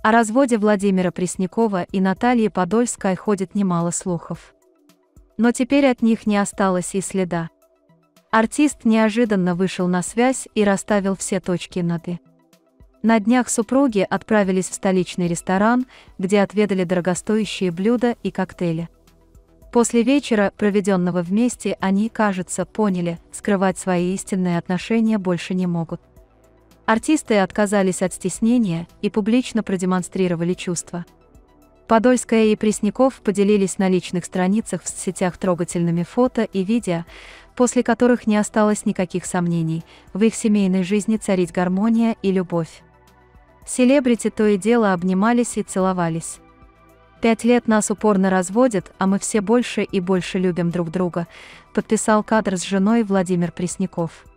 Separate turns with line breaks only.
О разводе Владимира Преснякова и Натальи Подольской ходит немало слухов. Но теперь от них не осталось и следа. Артист неожиданно вышел на связь и расставил все точки над «и». На днях супруги отправились в столичный ресторан, где отведали дорогостоящие блюда и коктейли. После вечера, проведенного вместе, они, кажется, поняли, скрывать свои истинные отношения больше не могут. Артисты отказались от стеснения и публично продемонстрировали чувства. Подольская и Пресняков поделились на личных страницах в соцсетях трогательными фото и видео, после которых не осталось никаких сомнений, в их семейной жизни царит гармония и любовь. Селебрити то и дело обнимались и целовались. 5 лет нас упорно разводят, а мы все больше и больше любим друг друга, подписал кадр с женой Владимир Пресняков.